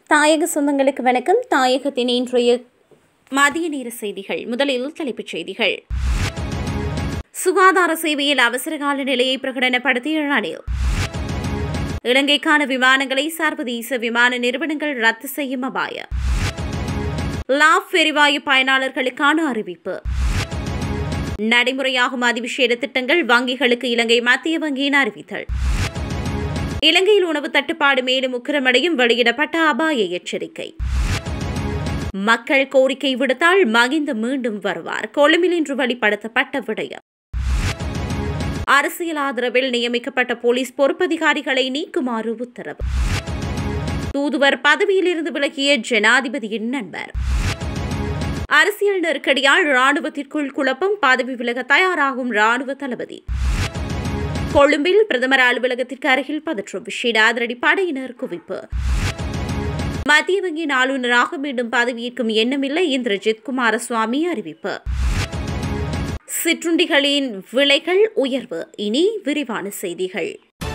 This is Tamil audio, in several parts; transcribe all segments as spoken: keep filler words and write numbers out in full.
தாயக சொந்தங்களுக்கு வணக்கம். தாயகத்தின் இன்றைய மதிய நேர செய்திகள். முதலில் தலைப்புச் செய்திகள். சுகாதார சேவையில் அவசரகால நிலையை பிரகடனப்படுத்திய ரணில். இலங்கைக்கான விமானங்களை சர்வதேச விமான நிறுவனங்கள் ரத்து செய்யும் அபாயம். லாப் எரிவாயு பயனாளர்களுக்கான அறிவிப்பு. நடைமுறையாகும் அதிவிசேட திட்டங்கள் வங்கிகளுக்கு இலங்கை மத்திய வங்கியின் அறிவித்தல். இலங்கையில் உணவு தட்டுப்பாடு மேலும் உக்கிரமடையும், வெளியிடப்பட்ட அபாய எச்சரிக்கை. மக்கள் கோரிக்கை விடுத்தால் மகிந்த மீண்டும் வருவார், கொழும்பில் இன்று வெளிப்படுத்தப்பட்ட விடயம். அரசியல் ஆதரவில் நியமிக்கப்பட்ட போலீஸ் பொறுப்பதிகாரிகளை நீக்குமாறு உத்தரவு. தூதுவர் பதவியிலிருந்து விலகிய ஜனாதிபதியின் நண்பர். அரசியல் நெருக்கடியால் ராணுவத்திற்குள் குழப்பம், பதவி விலக தயாராகும் ராணுவ தளபதி. கொழும்பில் பிரதமர் அலுவலகத்திற்கு அருகில் பதற்றம், விசேட அதிரடி படையினர் குவிப்பு. மத்திய வங்கியின் ஆளுநராக மீண்டும் பதவியேற்கும் எண்ணமில்லை, இந்திரஜித் குமாரசுவாமி அறிவிப்பு. சிற்றுண்டிகளின் விலைகள் உயர்வு. இனி விரிவான செய்திகள்.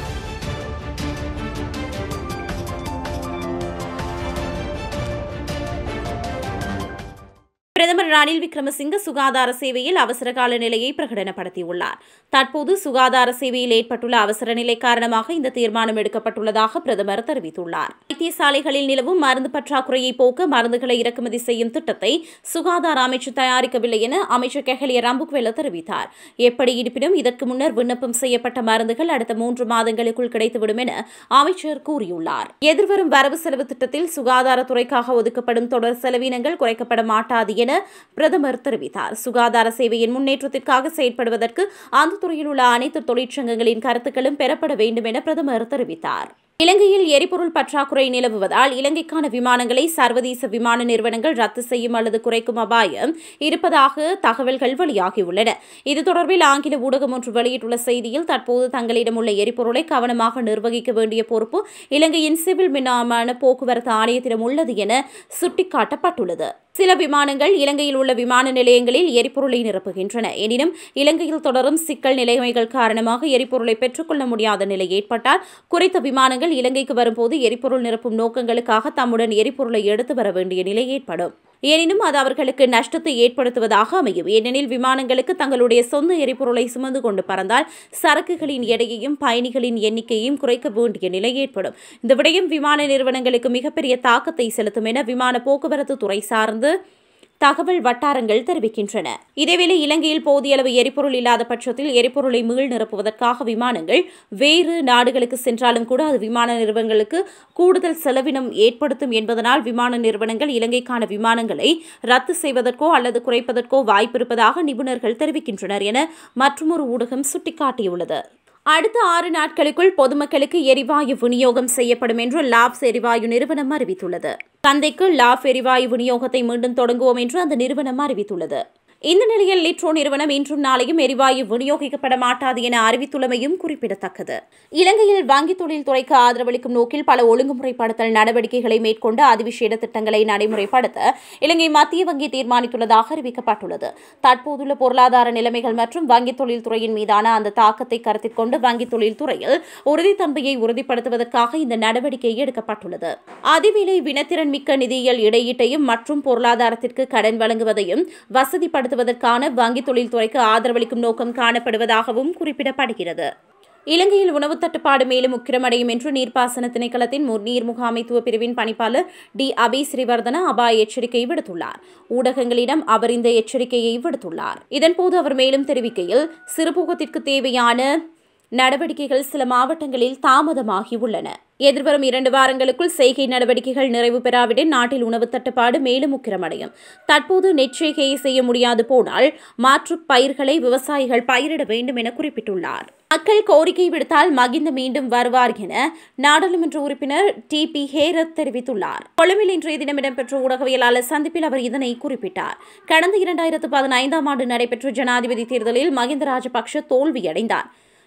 பிரதமர் ரணில் விக்ரமசிங்க சுகாதார சேவையில் அவசரகால நிலையை பிரகடனப்படுத்தியுள்ளார். தற்போது சுகாதார சேவையில் ஏற்பட்டுள்ள அவசர நிலை காரணமாக இந்த தீர்மானம் எடுக்கப்பட்டுள்ளதாக பிரதமர் தெரிவித்துள்ளார். வைத்தியசாலைகளில் நிலவும் மருந்து பற்றாக்குறையை போக்க மருந்துகளை இறக்குமதி செய்யும் திட்டத்தை சுகாதார அமைச்சு தயாரிக்கவில்லை என அமைச்சர் கெஹலிய ரம்புக்வெல தெரிவித்தார். எப்படி இருப்பினும் இதற்கு முன்னர் விண்ணப்பம் செய்யப்பட்ட மருந்துகள் அடுத்த மூன்று மாதங்களுக்குள் கிடைத்துவிடும் என அமைச்சர் கூறியுள்ளார். எதிர்வரும் வரவு செலவு திட்டத்தில் சுகாதாரத்துறைக்காக ஒதுக்கப்படும் தொடர் செலவினங்கள் குறைக்கப்பட மாட்டாது என பிரதமர் தெரிவித்தார். சுகாதார சேவையின் முன்னேற்றத்திற்காக செயற்படுவதற்கு அந்த துறையில் உள்ள அனைத்து தொழிற்சங்கங்களின் கருத்துக்களும் பெறப்பட வேண்டும் என பிரதமர் தெரிவித்தார். இலங்கையில் எரிபொருள் பற்றாக்குறை நிலவுவதால் இலங்கைக்கான விமானங்களை சர்வதேச விமான நிறுவனங்கள் ரத்து செய்யும் அல்லது குறைக்கும் அபாயம் இருப்பதாக தகவல்கள் வெளியாகியுள்ளன. இது தொடர்பில் ஆங்கில ஊடகம் ஒன்று வெளியிட்டுள்ள செய்தியில், தற்போது தங்களிடம் உள்ள எரிபொருளை கவனமாக நிர்வகிக்க வேண்டிய பொறுப்பு இலங்கையின் சிவில் விமான போக்குவரத்து ஆணையத்திடம் உள்ளது என சுட்டிக்காட்டப்பட்டுள்ளது. சில விமானங்கள் இலங்கையில் உள்ள விமான நிலையங்களில் எரிபொருளை நிரப்புகின்றன. எனினும் இலங்கையில் தொடரும் சிக்கல் நிலைமைகள் காரணமாக எரிபொருளை பெற்றுக்கொள்ள முடியாத நிலை ஏற்பட்டால் குறித்த விமானங்கள் இலங்கைக்கு வரும்போது எரிபொருள் நிரப்பும் நோக்கங்களுக்காக தம்முடன் எரிபொருளை எடுத்து வர வேண்டிய நிலை ஏற்படும். எனினும் அது அவர்களுக்கு நஷ்டத்தை ஏற்படுத்துவதாக அமையும். ஏனெனில் விமானங்களுக்கு தங்களுடைய சொந்த எரிபொருளை சுமந்து கொண்டு பறந்தால் சரக்குகளின் எடையையும் பயணிகளின் எண்ணிக்கையையும் குறைக்க வேண்டிய நிலை ஏற்படும். இந்த விடயம் விமான நிறுவனங்களுக்கு மிகப்பெரிய தாக்கத்தை செலுத்தும் என விமான போக்குவரத்து துறை சார்ந்து தகவல் வட்டாரங்கள் தெரிவிக்கின்றன. இதேவேளை இலங்கையில் போதிய அளவு எரிபொருள் இல்லாத பட்சத்தில் எரிபொருளை மீள் நிரப்புவதற்காக விமானங்கள் வேறு நாடுகளுக்கு சென்றாலும் கூட அது விமான நிறுவனங்களுக்கு கூடுதல் செலவினம் ஏற்படுத்தும் என்பதனால் விமான நிறுவனங்கள் இலங்கைக்கான விமானங்களை ரத்து செய்வதற்கோ அல்லது குறைப்பதற்கோ வாய்ப்பிருப்பதாக நிபுணர்கள் தெரிவிக்கின்றனர் என மற்றொரு ஊடகம் சுட்டிக்காட்டியுள்ளது. அடுத்த ஆறு நாட்களுக்குள் பொதுமக்களுக்கு எரிவாயு விநியோகம் செய்யப்படும் என்று லாப் எரிவாயு நிறுவனம் அறிவித்துள்ளது. சந்தைக்கு லாப் எரிவாயு விநியோகத்தை மீண்டும் தொடங்குவோம் என்று அந்த நிறுவனம் அறிவித்துள்ளது. இந்த நிலையில் லிட்ரோ நிறுவனம் இன்றும் நாளையும் எரிவாயு விநியோகிக்கப்பட மாட்டாது என அறிவித்துள்ளமையும் குறிப்பிடத்தக்கது. இலங்கையில் வங்கி தொழில் துறைக்கு ஆதரவளிக்கும் நோக்கில் பல ஒழுங்குமுறைப்படுத்தல் நடவடிக்கைகளை மேற்கொண்டு அதிவிசேட திட்டங்களை நடைமுறைப்படுத்த இலங்கை மத்திய வங்கி தீர்மானித்துள்ளதாக அறிவிக்கப்பட்டுள்ளது. தற்போதுள்ள பொருளாதார நிலைமைகள் மற்றும் வங்கி தொழில் துறையின் மீதான அந்த தாக்கத்தை கருத்தில் கொண்டு வங்கி தொழில் துறையில் உறுதித்தன்மையை உறுதிப்படுத்துவதற்காக இந்த நடவடிக்கை எடுக்கப்பட்டுள்ளது. அதிவேளை வினத்திறன் மிக்க நிதியியல் இடையீட்டையும் மற்றும் பொருளாதாரத்திற்கு கடன் வழங்குவதையும் வசதிப்படுத்த ான வங்கி தொழில் துறைக்கு ஆதரவளிக்கும் நோக்கம் காணப்படுவதாகவும் குறிப்பிடப்படுகிறது. இலங்கையில் உணவு தட்டுப்பாடு மேலும் உக்கிரமடையும் என்று நீர்ப்பாசன திணைக்களத்தின் நீர் முகாமைத்துவ பிரிவின் பணிப்பாளர் டி அபி ஸ்ரீவர்தன அபாய எச்சரிக்கை விடுத்துள்ளார். ஊடகங்களிடம் அவர் இந்த எச்சரிக்கையை விடுத்துள்ளார். இதன்போது அவர் மேலும் தெரிவிக்கையில், சிறுபோகத்திற்கு தேவையான நடவடிக்கைகள் சில மாவட்டங்களில் தாமதமாகியுள்ளன. எதிர்வரும் இரண்டு வாரங்களுக்குள் செய்கை நடவடிக்கைகள் நிறைவு பெறாவிடின் நாட்டில் உணவு தட்டுப்பாடு மேலும் உக்கிரமடையும். தற்போது நெற்செய்கையை செய்ய முடியாது போனால் மாற்று பயிர்களை விவசாயிகள் பயிரிட வேண்டும் என குறிப்பிட்டுள்ளார். மக்கள் கோரிக்கை விடுத்தால் மகிந்த மீண்டும் வருவார் என நாடாளுமன்ற உறுப்பினர் டி பி ஹேரத் தெரிவித்துள்ளார். கொழும்பில் இன்றைய தினம் இடம்பெற்ற ஊடகவியலாளர் சந்திப்பில் அவர் இதனை குறிப்பிட்டார். கடந்த இரண்டாயிரத்து பதினைந்தாம் ஆண்டு நடைபெற்ற ஜனாதிபதி தேர்தலில் மகிந்த ராஜபக்ஷ தோல்வியடைந்தார்.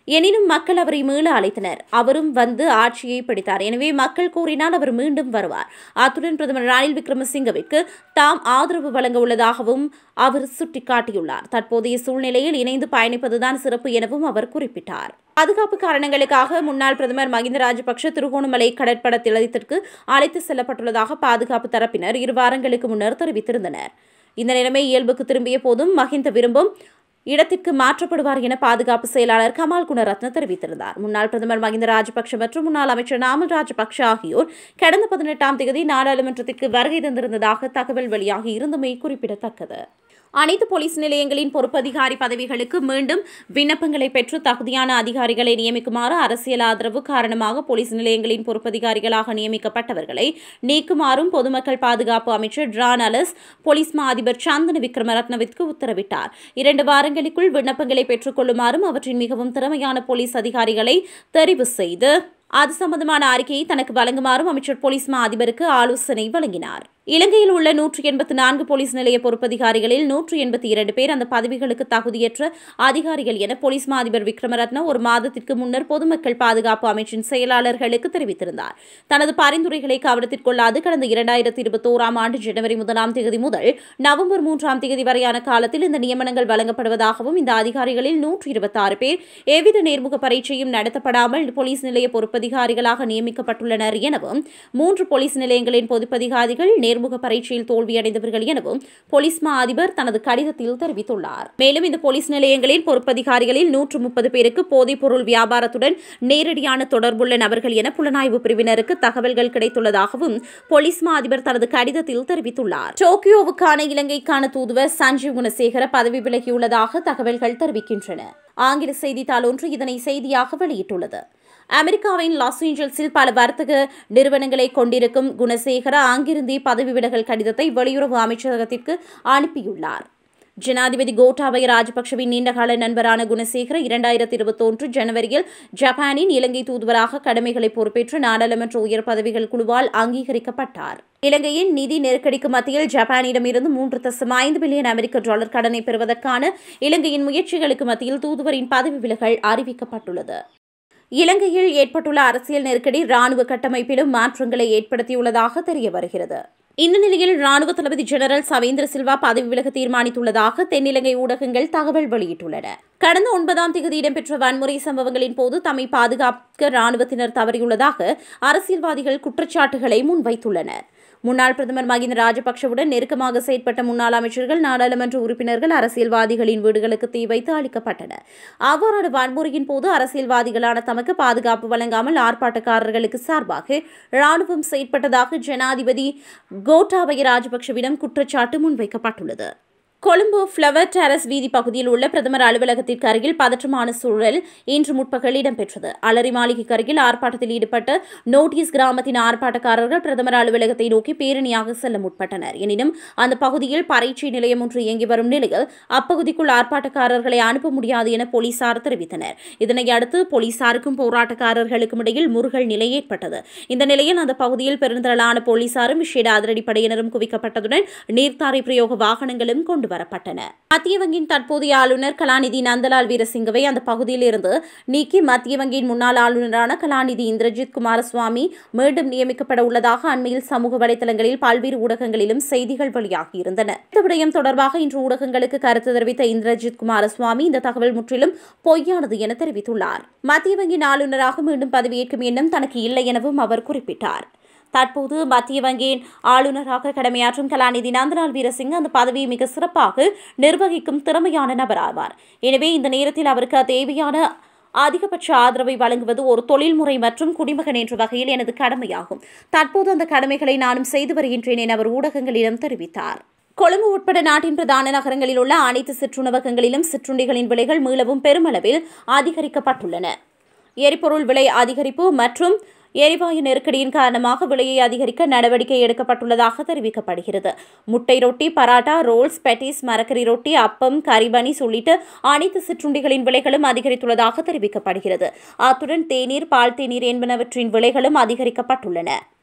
எனினும் மக்கள் அவரை மீள அழைத்தனர். அவரும் வந்து ஆட்சியை பிடித்தார். எனவே மக்கள் கூறினால் அவர் மீண்டும் வருவார். அத்துடன் பிரதமர் ரணில் விக்ரமசிங்கவிற்கு தாம் ஆதரவு வழங்க உள்ளதாகவும் அவர் சுட்டிக்காட்டியுள்ளார். தற்போதைய சூழ்நிலையில் இணைந்து பயணிப்பதுதான் சிறப்பு எனவும் அவர் குறிப்பிட்டார். பாதுகாப்பு காரணங்களுக்காக முன்னாள் பிரதமர் மஹிந்த ராஜபக்ஷ திருகோணமலை கடற்பட தளத்திற்கு அழைத்து செல்லப்பட்டுள்ளதாக பாதுகாப்பு தரப்பினர் இரு வாரங்களுக்கு முன்னர் தெரிவித்திருந்தனர். இந்த நிலைமை இயல்புக்கு திரும்பிய போதும் மஹிந்த விரும்பும் இடத்திற்கு மாற்றப்படுவார் என பாதுகாப்பு செயலாளர் கமால் குணரத்ன தெரிவித்திருந்தார். முன்னாள் பிரதமர் மஹிந்த ராஜபக்ஷ மற்றும் முன்னாள் அமைச்சர் நாமல் ராஜபக்ஷ ஆகியோர் கடந்த பதினெட்டாம் தேதி நாடாளுமன்றத்திற்கு வருகை தந்திருந்ததாக தகவல் வெளியாகி இருந்தமை குறிப்பிடத்தக்கது. அனைத்து போலீஸ் நிலையங்களின் பொறுப்பதிகாரி பதவிகளுக்கு மீண்டும் விண்ணப்பங்களை பெற்று தகுதியான அதிகாரிகளை நியமிக்குமாறு அரசியல் ஆதரவு காரணமாக போலீஸ் நிலையங்களின் பொறுப்பதிகாரிகளாக நியமிக்கப்பட்டவர்களை நீக்குமாறும் பொதுமக்கள் பாதுகாப்பு அமைச்சர் டிரான் அலஸ் போலீஸ் மா அதிபர் சந்தன விக்ரமரத்னவிற்கு உத்தரவிட்டார். இரண்டு வாரங்களுக்குள் விண்ணப்பங்களை பெற்றுக் கொள்ளுமாறும் அவற்றின் மிகவும் திறமையான போலீஸ் அதிகாரிகளை தெரிவு செய்து அது சம்பந்தமான அறிக்கையை தனக்கு வழங்குமாறும் அமைச்சர் போலீஸ் மா அதிபருக்கு ஆலோசனை வழங்கினார். இலங்கையில் உள்ள நூற்றி எண்பத்தி நான்கு போலீஸ் நிலைய பொறுப்பதிகாரிகளில் நூற்றி எண்பத்தி இரண்டு பேர் அந்த பதவிகளுக்கு தகுதியற்ற அதிகாரிகள் என போலீஸ் மா அதிபர் விக்ரமரத்ன ஒரு மாதத்திற்கு முன்னர் பொதுமக்கள் பாதுகாப்பு அமைச்சின் செயலாளர்களுக்கு தெரிவித்திருந்தார். தனது பரிந்துரைகளை கவனத்தில் கொள்ளாது கடந்த இரண்டாயிரத்தி இருபத்தி ஓராம் ஆண்டு ஜனவரி முதலாம் தேதி முதல் நவம்பர் மூன்றாம் தேதி வரையான காலத்தில் இந்த நியமனங்கள் வழங்கப்படுவதாகவும் இந்த அதிகாரிகளில் நூற்றி இருபத்தி ஆறு பேர் எவ்வித நேர்முக பரீட்சையும் நடத்தப்படாமல் போலீஸ் நிலைய பொறுப்பதிகாரிகளாக நியமிக்கப்பட்டுள்ளனர் எனவும் மூன்று போலீஸ் நிலையங்களின் பொதுப்பதிகாரிகள் நேர்முக பரீட்சையில் தோல்வியடைந்தவர்கள் எனவும் போலீஸ் மா அதிபர் தனது கடிதத்தில் தெரிவித்துள்ளார். மேலும் இந்த போலீஸ் நிலையங்களின் பொறுப்பதிகாரிகளில் நூற்று முப்பது பேருக்கு போதைப் பொருள் வியாபாரத்துடன் நேரடியான தொடர்புள்ள நபர்கள் என புலனாய்வு பிரிவினருக்கு தகவல்கள் கிடைத்துள்ளதாகவும் போலீஸ் மா அதிபர் தனது கடிதத்தில் தெரிவித்துள்ளார். டோக்கியோவுக்கான இலங்கைக்கான தூதுவர் சஞ்சீவ் குணசேகர பதவி விலகியுள்ளதாக தகவல்கள் தெரிவிக்கின்றன. ஆங்கில செய்தித்தாள் ஒன்று இதனை செய்தியாக வெளியிட்டுள்ளது. அமெரிக்காவின் லாஸ் ஏஞ்சல்ஸில் பல வர்த்தக நிறுவனங்களை கொண்டிருக்கும் குணசேகர அங்கிருந்தே பதவி விலகல் கடிதத்தை வெளியுறவு அமைச்சகத்திற்கு அனுப்பியுள்ளார். ஜனாதிபதி கோட்டாபய ராஜபக்ஷவின் நீண்டகால நண்பரான குணசேகர இரண்டாயிரத்தி இருபத்தி ஒன்று ஜனவரியில் ஜப்பானின் இலங்கை தூதுவராக கடமைகளை பொறுப்பேற்று நாடாளுமன்ற உயர் பதவிகள் குழுவால் அங்கீகரிக்கப்பட்டார். இலங்கையின் நிதி நெருக்கடிக்கு மத்தியில் ஜப்பானிடமிருந்து மூன்று தசம் ஐந்து பில்லியன் அமெரிக்க டாலர் கடனை பெறுவதற்கான இலங்கையின் முயற்சிகளுக்கு மத்தியில் தூதுவரின் பதவி விலகல் அறிவிக்கப்பட்டுள்ளது. இலங்கையில் ஏற்பட்டுள்ள அரசியல் நெருக்கடி ராணுவ கட்டமைப்பிலும் மாற்றங்களை ஏற்படுத்தியுள்ளதாக தெரிய வருகிறது. இந்த நிலையில் ராணுவ தளபதி ஜெனரல் சவேந்திர சில்வா பதவி விலக தீர்மானித்துள்ளதாக தென்னிலங்கை ஊடகங்கள் தகவல் வெளியிட்டுள்ளன. கடந்த ஒன்பதாம் தேதி இடம்பெற்ற வன்முறை சம்பவங்களின் போது தம்மை பாதுகாக்க ராணுவத்தினர் தவறியுள்ளதாக அரசியல்வாதிகள் குற்றச்சாட்டுகளை முன்வைத்துள்ளனர். முன்னாள் பிரதமர் மஹிந்த ராஜபக்ஷவுடன் நெருக்கமாக செயற்பட்ட முன்னாள் அமைச்சர்கள், நாடாளுமன்ற உறுப்பினர்கள் அரசியல்வாதிகளின் வீடுகளுக்கு தீ வைத்து அளிக்கப்பட்டனர். அவ்வாறான வன்முறையின் போது அரசியல்வாதிகளான தமக்கு பாதுகாப்பு வழங்காமல் ஆர்ப்பாட்டக்காரர்களுக்கு சார்பாக ராணுவம் செயற்பட்டதாக ஜனாதிபதி கோட்டாபய ராஜபக்ஷவிடம் குற்றச்சாட்டு முன்வைக்கப்பட்டுள்ளது. கொழும்பு ஃப்ளவர் டெரஸ் வீதி பகுதியில் உள்ள பிரதமர் அலுவலகத்திற்கு அருகில் பதற்றமான சூழல் இன்று முற்பகல் இடம்பெற்றது. அலரி மாளிகைக்கு அருகில் ஆர்ப்பாட்டத்தில் ஈடுபட்ட நோட்டீஸ் கிராமத்தின் ஆர்ப்பாட்டக்காரர்கள் பிரதமர் அலுவலகத்தை நோக்கி பேரணியாக செல்ல முற்பட்டனர். எனினும் அந்த பகுதியில் பரீட்சை நிலையம் ஒன்று இயங்கி வரும் நிலையில் அப்பகுதிக்குள் ஆர்ப்பாட்டக்காரர்களை அனுப்ப முடியாது என போலீசார் தெரிவித்தனர். இதனையடுத்து போலீசாருக்கும் போராட்டக்காரர்களுக்கும் இடையில் முறுகல் நிலை ஏற்பட்டது. இந்த நிலையில் அந்த பகுதியில் பெருந்திரளான போலீசாரும் விசேட அதிரடிப்படையினரும் குவிக்கப்பட்டதுடன் நீர்த்தாரை பிரயோக வாகனங்களும் கொண்டு வரப்பட்டன. மத்திய வங்கியின் தற்போதைய ஆளுநர் கலாநிதி நந்தலால் வீரசிங்கவை அந்த பகுதியில் இருந்து நீக்கி மத்திய வங்கியின் முன்னாள் ஆளுநரான கலாநிதி இந்திரஜித் குமாரசுவாமி மீண்டும் நியமிக்கப்பட உள்ளதாக அண்மையில் சமூக வலைதளங்களில் பல்வேறு ஊடகங்களிலும் செய்திகள் வெளியாகியிருந்தன. இந்த விடயம் தொடர்பாக இன்று ஊடகங்களுக்கு கருத்து தெரிவித்த இந்திரஜித் குமாரசுவாமி இந்த தகவல் முற்றிலும் பொய்யானது என தெரிவித்துள்ளார். மத்திய வங்கியின் ஆளுநராக மீண்டும் பதவியேற்கும் எண்ணம் தனக்கு இல்லை எனவும் அவர் குறிப்பிட்டார். தற்போது மத்திய வங்கியின் ஆளுநராக கடமையாற்றும் கலாநிதி நந்தலால் வீரசிங் அந்த பதவியை மிக சிறப்பாக நிர்வகிக்கும் திறமையான நபர் ஆவார். எனவே இந்த நேரத்தில் அவருக்கு தேவையான அதிகபட்ச ஆதரவை வழங்குவது ஒரு தொழில்முறை மற்றும் குடிமகன் என்ற வகையில் எனது கடமையாகும். தற்போது அந்த கடமைகளை நானும் செய்து வருகின்றேன் என அவர் ஊடகங்களிடம் தெரிவித்தார். கொழும்பு உட்பட நாட்டின் பிரதான நகரங்களில் உள்ள அனைத்து சிற்றுணவகங்களிலும் சிற்றுண்டிகளின் விலைகள் மீளவும் பெருமளவில் அதிகரிக்கப்பட்டுள்ளன. எரிபொருள் விலை அதிகரிப்பு மற்றும் எரிவாயு நெருக்கடியின் காரணமாக விலையை அதிகரிக்க நடவடிக்கை எடுக்கப்பட்டுள்ளதாக தெரிவிக்கப்படுகிறது. முட்டை ரொட்டி, பராட்டா, ரோல்ஸ், பெட்டிஸ், மரக்கறி ரொட்டி, அப்பம், கரிபனிஸ் உள்ளிட்ட அனைத்து சிற்றுண்டிகளின் விலைகளும் அதிகரித்துள்ளதாக தெரிவிக்கப்படுகிறது. அத்துடன் தேநீர், பால் தேநீர் என்பனவற்றின் விலைகளும் அதிகரிக்கப்பட்டுள்ளன.